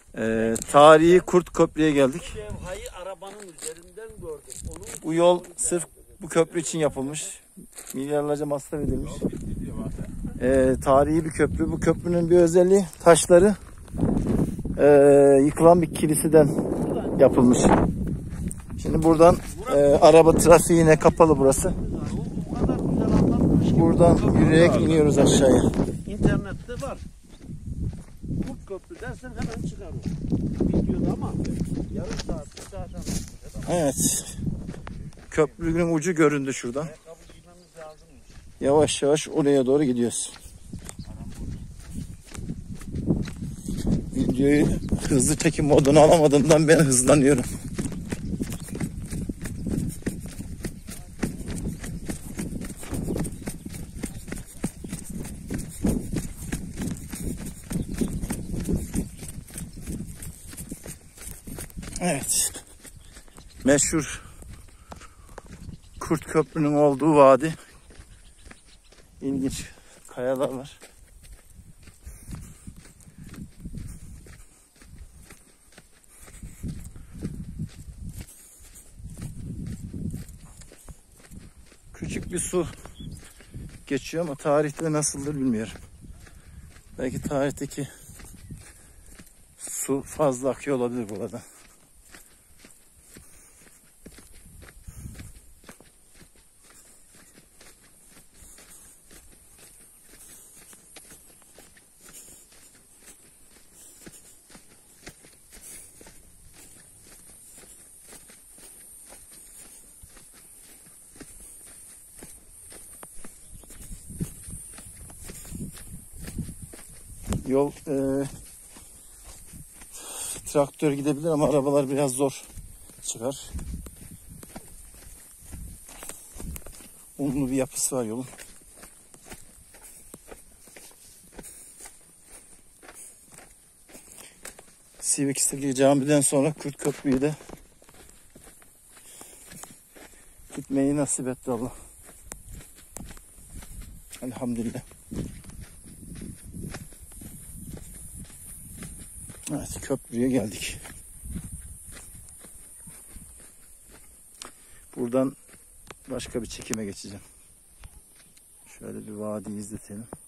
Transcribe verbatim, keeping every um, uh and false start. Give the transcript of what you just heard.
Ee, tarihi Kurt Köprü'ye geldik. Levhayı arabanın üzerinden gördüm. Onun Bu yol sırf bu köprü için yapılmış. Milyarlarca masraf edilmiş. Ee, tarihi bir köprü. Bu köprünün bir özelliği taşları e, yıkılan bir kiliseden yapılmış. Şimdi buradan e, araba trafiğine kapalı burası. Buradan yürüyerek iniyoruz aşağıya. İnternette var. Kurt Köprü dersen hemen çıkar o. Videoda ama yarım saat, bir saat sonra. Evet. Köprünün ucu göründü şuradan. Ayakkabı giymemiz lazımmış. Yavaş yavaş oraya doğru gidiyoruz. Videoyu hızlı çekim moduna alamadığımdan ben hızlanıyorum. Evet. Meşhur Kurt Köprü'nün olduğu vadi. İlginç kayalar var. Küçük bir su geçiyor ama tarihte nasıldır bilmiyorum. Belki tarihteki su fazla akıyor olabilir burada. Yol e, traktör gidebilir ama arabalar biraz zor çıkar. Unlu bir yapısı var yolun. Sivekis'teki camiden sonra Kurt Köprü'yü de gitmeyi nasip etti Allah. Elhamdülillah. Evet, köprüye geldik. Buradan başka bir çekime geçeceğim. Şöyle bir vadiyi izletelim.